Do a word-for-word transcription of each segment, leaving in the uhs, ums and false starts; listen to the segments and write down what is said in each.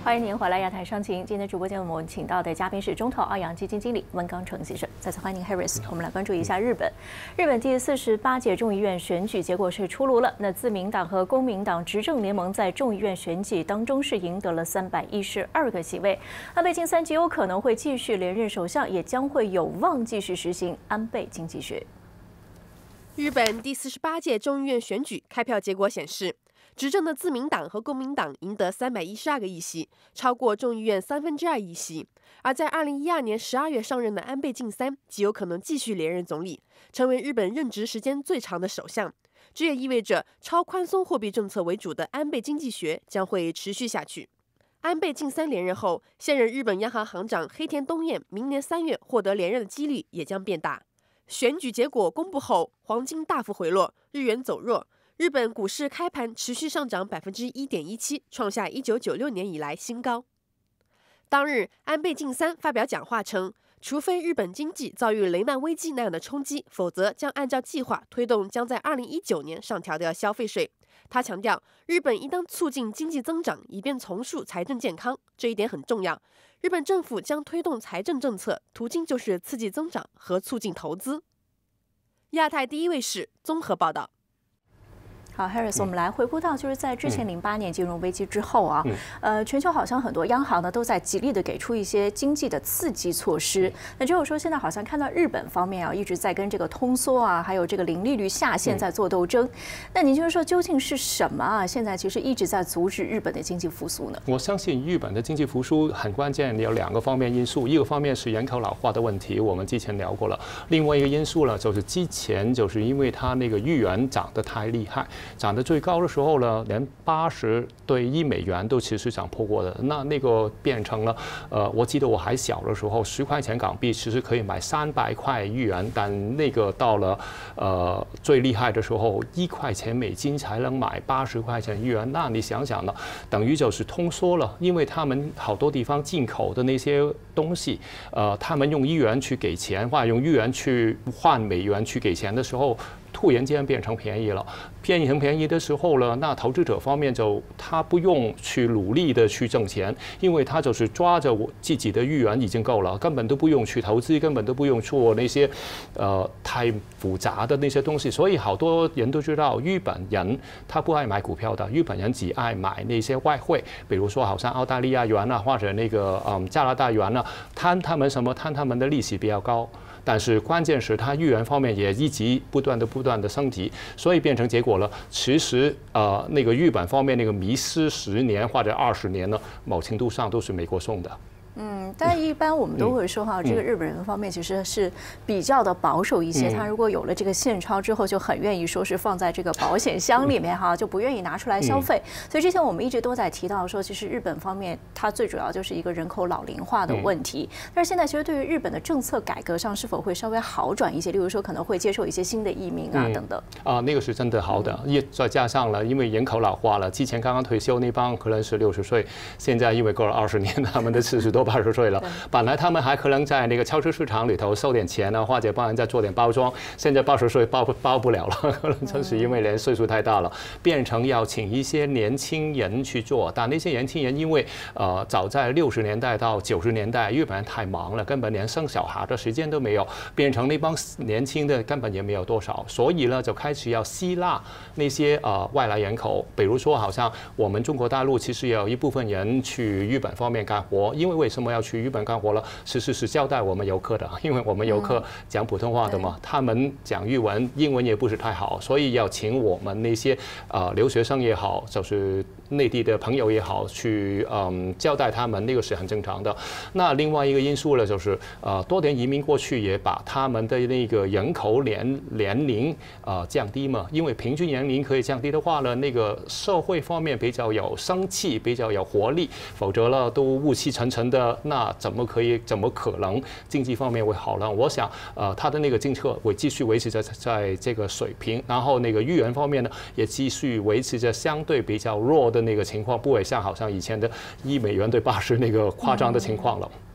欢迎您回来亚太商情。今天直播间我们请到的嘉宾是中投澳洋基金经理温刚成先生。再次欢迎 Harris。我们来关注一下日本。日本第四十八届众议院选举结果是出炉了。那自民党和公民党执政联盟在众议院选举当中是赢得了三百一十二个席位。安倍晋三极有可能会继续连任首相，也将会有望继续实行安倍经济学。 日本第四十八届众议院选举开票结果显示，执政的自民党和公民党赢得三百一十二个议席，超过众议院三分之二议席。而在二零一二年十二月上任的安倍晋三极有可能继续连任总理，成为日本任职时间最长的首相。这也意味着超宽松货币政策为主的安倍经济学将会持续下去。安倍晋三连任后，现任日本央行行长黑田东彦明年三月获得连任的几率也将变大。选举结果公布后，黄金大幅回落，日元走弱。日本股市开盘持续上涨百分之一点一七，创下一九九六年以来新高。当日，安倍晋三发表讲话称，除非日本经济遭遇雷曼危机那样的冲击，否则将按照计划推动将在二零一九年上调的消费税。他强调，日本应当促进经济增长，以便重塑财政健康，这一点很重要。日本政府将推动财政政策，途径就是刺激增长和促进投资。亚太第一卫视综合报道。 好 ，Harris， 我们来回顾到，就是在之前零八年金融危机之后啊，嗯、呃，全球好像很多央行呢都在极力的给出一些经济的刺激措施。那只有说现在好像看到日本方面啊一直在跟这个通缩啊，还有这个零利率下限在做斗争。嗯、那您就是说究竟是什么啊？现在其实一直在阻止日本的经济复苏呢？ 我相信日本的经济复苏很关键，有两个方面因素，一个方面是人口老化的问题，我们之前聊过了；另外一个因素呢，就是之前就是因为它那个日元涨得太厉害。涨得最高的时候呢，连八十对一美元都其实涨破过的，那那个变成了，呃，我记得我还小的时候，十块钱港币其实可以买三百块日元，但那个到了呃最厉害的时候，一块钱美金才能买八十块钱日元，那你想想呢，等于就是通缩了，因为他们好多地方进口的那些东西，呃，他们用日元去给钱，或者用日元去换美元去给钱的时候。突然间变成便宜了，便宜成便宜的时候呢，那投资者方面就他不用去努力的去挣钱，因为他就是抓着我自己的日元已经够了，根本都不用去投资，根本都不用做那些呃太复杂的那些东西。所以好多人都知道，日本人他不爱买股票的，日本人只爱买那些外汇，比如说好像澳大利亚元啊，或者那个嗯加拿大元啊，贪他们什么贪他们的利息比较高。但是关键是它日元方面也一直不断的不断的升级，所以变成结果了。其实呃那个日本方面那个迷失十年或者二十年呢，某程度上都是美国送的。 嗯，但一般我们都会说哈，这个日本人方面其实是比较的保守一些。他如果有了这个现钞之后，就很愿意说是放在这个保险箱里面哈，就不愿意拿出来消费。所以之前我们一直都在提到说，其实日本方面它最主要就是一个人口老龄化的问题。但是现在其实对于日本的政策改革上是否会稍微好转一些？例如说可能会接受一些新的移民啊等等。 啊，那个是真的好的，也再加上了，因为人口老化了，之前刚刚退休那帮可能是六十岁，现在因为过了二十年，他们的四十多。八十岁了，本来他们还可能在那个超市市场里头收点钱啊，或者帮人家做点包装。现在八十岁包包不了了，可能真是因为年岁数太大了，变成要请一些年轻人去做。但那些年轻人因为呃，早在六十年代到九十年代，日本人太忙了，根本连生小孩的时间都没有，变成那帮年轻的根本也没有多少，所以呢，就开始要吸纳那些呃外来人口。比如说，好像我们中国大陆其实也有一部分人去日本方面干活，因为为什么要去日本干活了？其实是交代我们游客的，因为我们游客讲普通话的嘛，他们讲日文、英文也不是太好，所以要请我们那些呃留学生也好，就是内地的朋友也好，去嗯交代他们，那个是很正常的。那另外一个因素呢，就是呃多点移民过去，也把他们的那个人口年年龄呃降低嘛，因为平均年龄可以降低的话呢，那个社会方面比较有生气，比较有活力，否则呢都雾气沉沉的。那怎么可以？怎么可能经济方面会好呢？我想，呃，他的那个政策会继续维持在在这个水平，然后那个日元方面呢，也继续维持着相对比较弱的那个情况，不会像好像以前的一美元对八十那个夸张的情况了。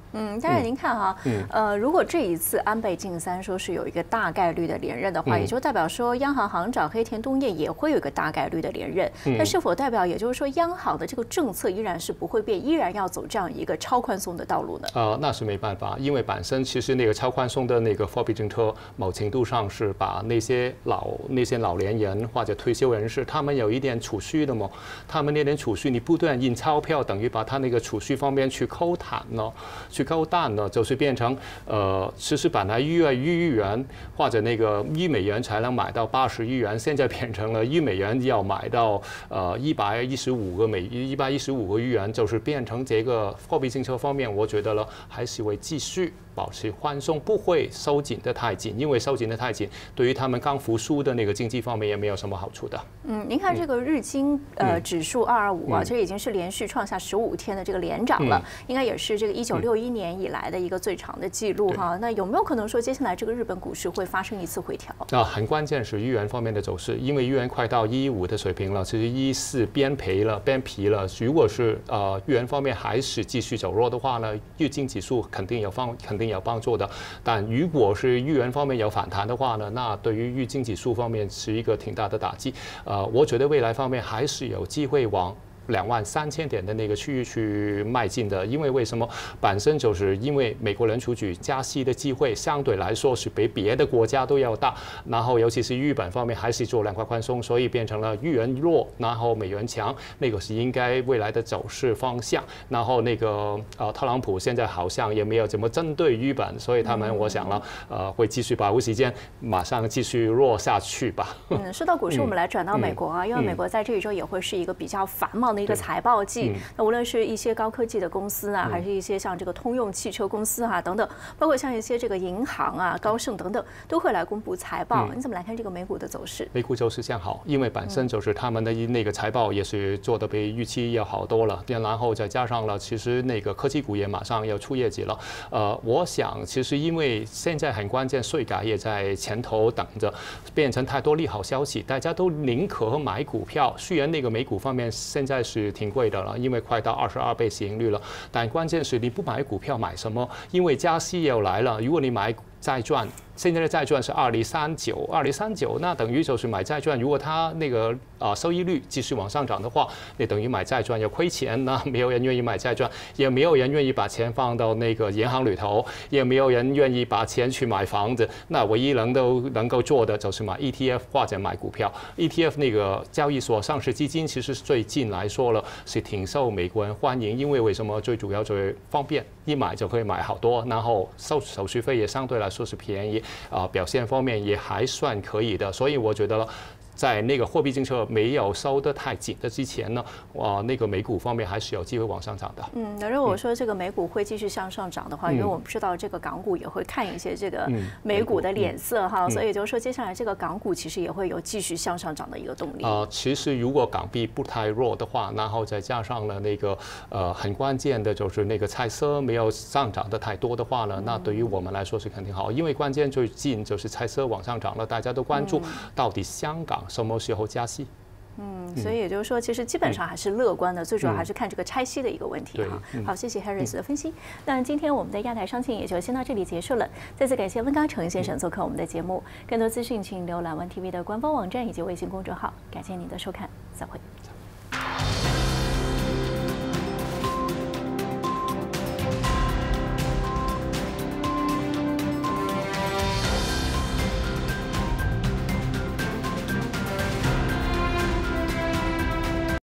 嗯，当然您看哈，嗯、呃，如果这一次安倍晋三说是有一个大概率的连任的话，嗯、也就代表说央行行长黑田东彦也会有一个大概率的连任。那、嗯、是否代表也就是说央行的这个政策依然是不会变，依然要走这样一个超宽松的道路呢？ 呃，那是没办法，因为本身其实那个超宽松的那个货币政策，某程度上是把那些老那些老年人或者退休人士，他们有一点储蓄的嘛，他们那点储蓄你不断印钞票，等于把他那个储蓄方面去抠淡了，去抠淡了，就是变成呃，其实本来一月一亿元或者那个一美元才能买到八十亿元，现在变成了一美元要买到呃一百一十五个美一百一十五个亿元，就是变成这个货币政策方面，我觉得了还是会继续保持宽松，不会收紧的太紧，因为收紧的太紧，对于他们刚复苏的那个经济方面也没有什么好处的。 嗯，您看这个日经呃指数二二五啊，这已经是连续创下十五天的这个连涨了，应该也是这个一九六一年以来的一个最长的记录哈。那有没有可能说接下来这个日本股市会发生一次回调？ 啊，很关键是日元方面的走势，因为日元快到一一五的水平了，其实一四边赔了边皮了。如果是呃日元方面还是继续走弱的话呢，日经指数肯定有帮肯定有帮助的。但如果是日元方面有反弹的话呢，那对于日经指数方面是一个挺大的打击。呃，我觉得未来方面还是有机会往两万三千点的那个区域去迈进的，因为为什么？本身就是因为美国联储局加息的机会相对来说是比别的国家都要大，然后尤其是日本方面还是做量化宽松，所以变成了日元弱，然后美元强，那个是应该未来的走势方向。然后那个呃，特朗普现在好像也没有怎么针对日本，所以他们我想了，呃，会继续把握时间，马上继续弱下去吧。 嗯，说到股市，我们来转到美国啊，因为美国在这一周也会是一个比较繁忙的一个财报季，那无论是一些高科技的公司啊，还是一些像这个通用汽车公司啊等等，包括像一些这个银行啊、高盛等等，都会来公布财报。你怎么来看这个美股的走势？ 美股走势向好，因为本身就是他们的那个财报也是做的比预期要好多了，然后再加上了，其实那个科技股也马上要出业绩了。呃，我想其实因为现在很关键，税改也在前头等着，变成太多利好消息，大家都宁可买股票。虽然那个美股方面现在是挺贵的了，因为快到二十二倍市盈率了，但关键是你不买股票买什么？因为加息又来了，如果你买债券，现在的债券是二零三九，二零三九，那等于就是买债券。如果它那个啊、呃、收益率继续往上涨的话，你等于买债券要亏钱，那没有人愿意买债券，也没有人愿意把钱放到那个银行里头，也没有人愿意把钱去买房子。那唯一能够能够做的就是买 E T F 或者买股票。E T F 那个交易所上市基金，其实最近来说了是挺受美国人欢迎，因为为什么？最主要就是方便，一买就可以买好多，然后收手续费也相对来说是便宜。啊、呃，表现方面也还算可以的，所以我觉得在那个货币政策没有收得太紧的之前呢，啊、呃，那个美股方面还是有机会往上涨的。 嗯，那如果说这个美股会继续向上涨的话，嗯、因为我们知道这个港股也会看一些这个美股的脸色哈，嗯、所以就是说接下来这个港股其实也会有继续向上涨的一个动力。 啊、呃，其实如果港币不太弱的话，然后再加上了那个呃很关键的就是那个菜色没有上涨的太多的话呢，嗯、那对于我们来说是肯定好，因为关键最近就是菜色往上涨了，大家都关注到底香港什么时候加息。 嗯，所以也就是说，其实基本上还是乐观的，嗯、最主要还是看这个拆息的一个问题哈。嗯、好，谢谢 Harris 的分析。嗯、那今天我们的亚太商情也就先到这里结束了。再次感谢温刚成先生做客我们的节目。更多资讯请浏览 ONE T V 的官方网站以及微信公众号。感谢您的收看，再会。